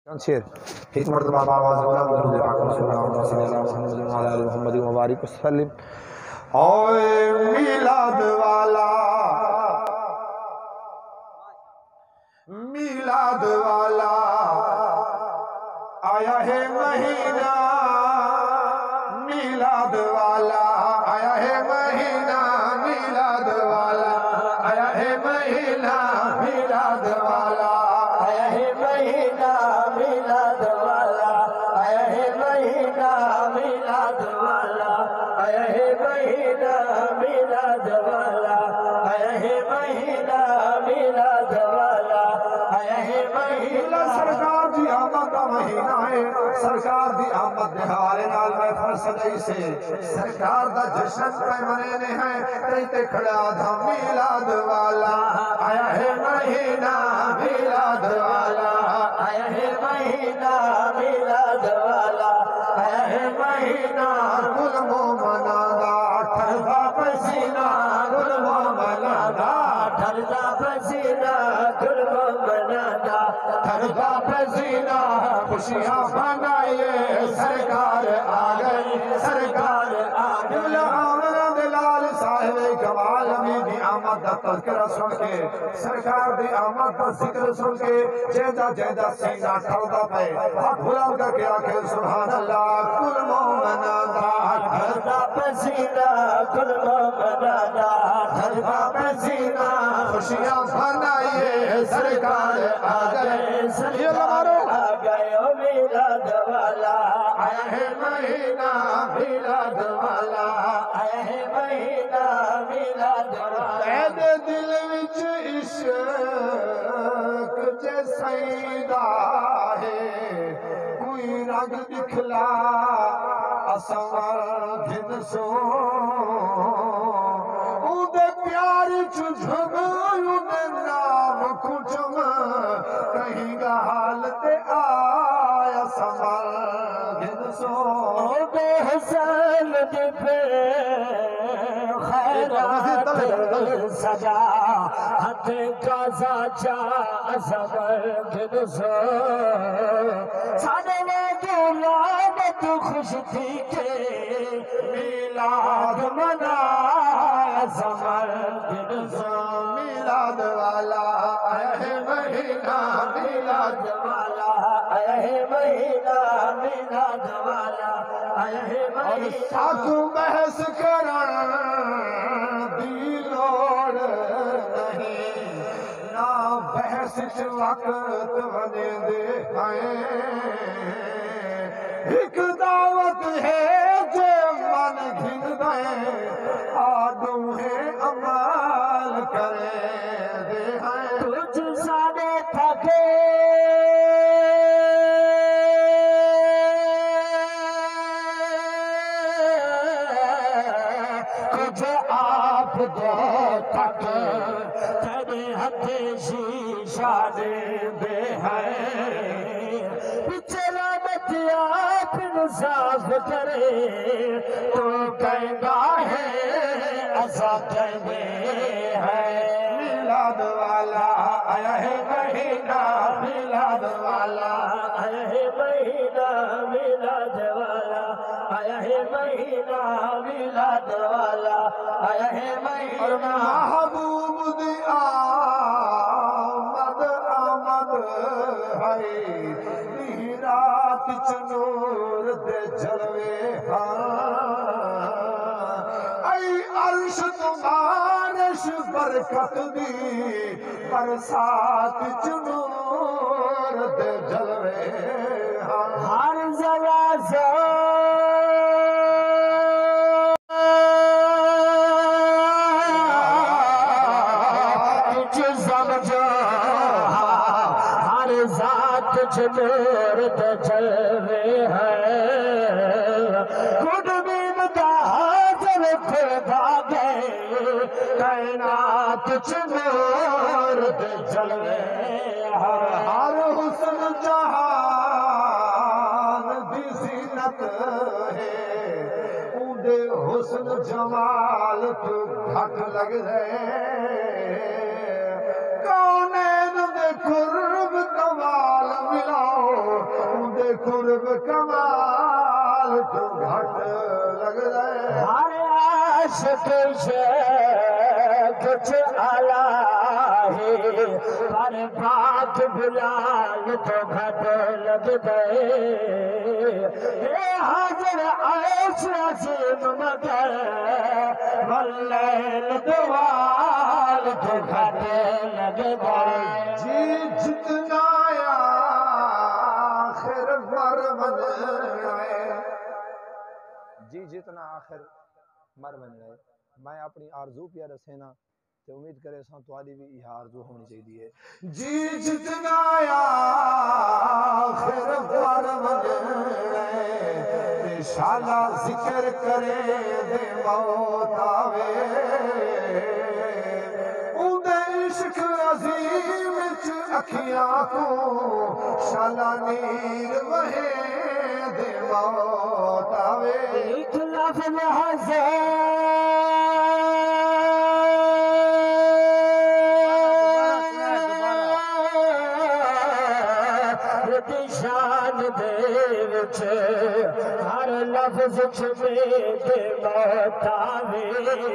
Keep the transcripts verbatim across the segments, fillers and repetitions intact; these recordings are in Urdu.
شیر ایک مرتبہ آواز بلند درود پاک رسول اللہ صلی اللہ علیہ وسلم وعلی آل محمد مبارک وسلم۔ اوے میلاد والا میلاد والا آیا ہے مہینہ، میلاد والا آیا ہے مہینہ، میلاد والا آیا ہے مہینہ، میلاد والا آیا ہے مہینہ، میلاد والا آیا ہے مہینہ، میلاد والا آیا ہے مہینہ، میلاد والا آیا ہے مہینہ، میلاد والا آیا ہے مہینہ۔ سرکار دی آمد دا مہینہ ہے، سرکار دی آمد دے حوالے نال محفل سجائی سے سرکار دا جشن پہ منانے ہیں، کہتے کھڑا تھا میلاد والا آیا ہے مہینہ، میلاد والا آیا ہے مہینہ، میلاد والا آیا ہے مہینہ۔ گل مومنا دا ٹھردا پسینہ، گل مومنا دا ٹھردا پسینہ، گل مومنا دا ٹھردا پسینہ۔ خوشیاں منائیے سرکار آ گئی، سرکار آ گئی۔ آمد لال صاحب کمال امین دی آمد دا تذکرہ سن کے، سرکار دی آمد دا ذکر سن کے جیدہ جیدہ سینہ ٹھردا پہ ہاتھ بلند کر کے آکھے سبحان اللہ۔ کل مومنا دا ٹھردا پسینہ، کل مومنا دا ٹھردا پسینہ۔ خوشیاں منائیے سرکار آ گئے، سرکار آ گئے۔ او میلاد والا آیا ہے مہینہ، میلاد والا آیا ہے مہینہ، میلاد والا۔ اے دل وچ عشق جے سیدا ہے، کوئی رنگ دکھلا اساں گھن سو، اودے پیار چ جھگ اودے نام کچم، کہیں گا حالت آیا سمر گھن سو۔ بے حسن دے پہ خیرات سجا، ہتھ کا ساچا سمر گھن سو۔ ساڑے نے دولت خوش تھی کہ میلاد منایا سمر گھن سو۔ میلاد والا آیا ہے مہینہ، میلاد والا آیا ہے مہینہ، میلاد والا آیا ہے مہینہ۔ اور ساتھ بحث کرن دی لوڑ نہیں، نہ بحث چ وقت ونے دے ہیں۔ ایک دعوت ہے جو من گھن دیں، آدم ہے عمال کرے دے ہیں۔ تجھ ساڑے تھکے کچھ آپ دے تک، تیرے ہتھ شیشہ دے دے ہیں۔ پچھلا بچیا پھر صاف کرے، تو کہنگا ہے ایسا کہنے ہے۔ میلاد والا آیا ہے مہینہ، میلاد والا آیا ہے مہینہ، میلاد والا آیا ہے مہینہ، میلاد والا آیا ہے مہینہ۔ اور محبوب دی آمد آمد ہے، رات چ نور دے جلوے ہاں۔ اے عرش تمہارش برکت دی، برسات چ نور دے جلوے ہاں۔ ہر ذرا نور دے جلوے ہیں۔ خود بین دا حاضر خدا گئے، کائنات چ نور دے جلوے ہیں۔ ہر حسن جہان دی زینت ہے، اودے حسن جمال تو گھٹ لگ رہے۔ کونین دے قرب کمال ملاؤ، قرب کمال تو گھٹ لگ رہے ہر عاشق سے کچھ اعلیٰ ہے پر بات بلال تو گھٹ لگ گئے اے حاضر عیش عظیم مگر واللیل دوال تو گھٹ لگ گئے جی جتنا آخر مر بن رہے جی جتنا آخر مر بن رہے میں اپنی آرزو پہ رسینا تے امید کرے ساں تواڈی بھی یہ آرزو ہونی چاہیے جی جتنا آخر مر بن رہے شالا ذکر کرے دے موت آوے اندے عشق عظیم چ اکھیاں کو شالا نیر وہے دے موت آوے ایک لفظ حسین شان دے وچ ہر لفظ چھپے دے موت آوے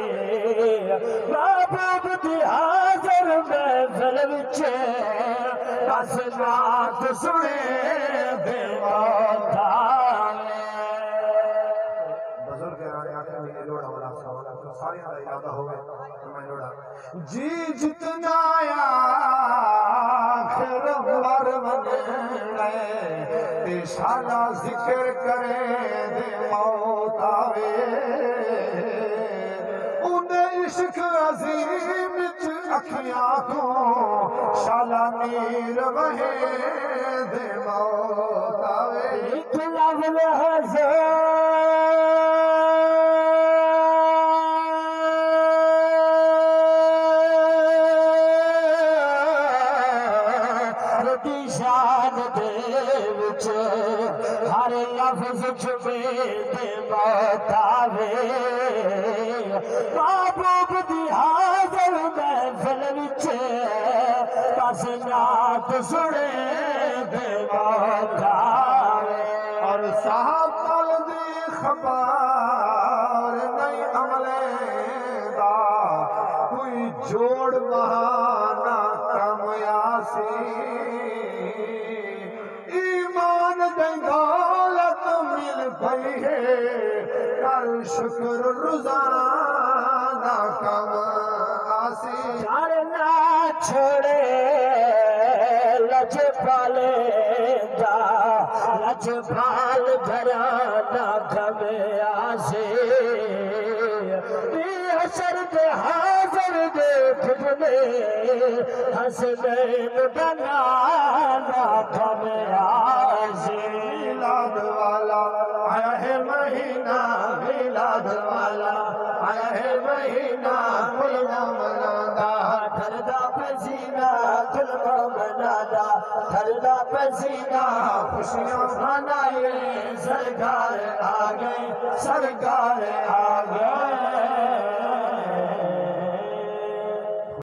محبوب دی حاضر محفل وچ بس نعت سنے دے موت آوے بزرگ رانے آخر میں یہ لوڑا والا سوال ساری کا ارادہ ہوئے میں لوڑا جی جتنا آخر مر بن رہے شالا ذکر کرے دے موت آوے اندے عشق عظیم چ اکھیاں کو شالا نیر وہے دے موت آوے ایک لفظ حسین شان دے وچ ہر لفظ چھپے دے موت آوے محبوب دی حاضر محفل وچ بس نعت سنے دے موت آوے اور صاحب نال دی خبر نہیں عملے دا کوئی جوڑ بہانا کم یاسی ایمان دی دولت مل پئی ہے کر شکر روزانہ کم آسی چارنا چھوڑے لج پالے دا لج پال گھرانا کم آسے حشر دے حاضر دیکھ بنے حسنین بنانا کم آسے میلاد والا آیا ہے مہینہ میلاد والا آیا ہے مہینہ کلمہ منادا تھردا پسینہ کلمہ منادا تھردا پسینہ خوشیاں منائے سرکار آ گئے سرکار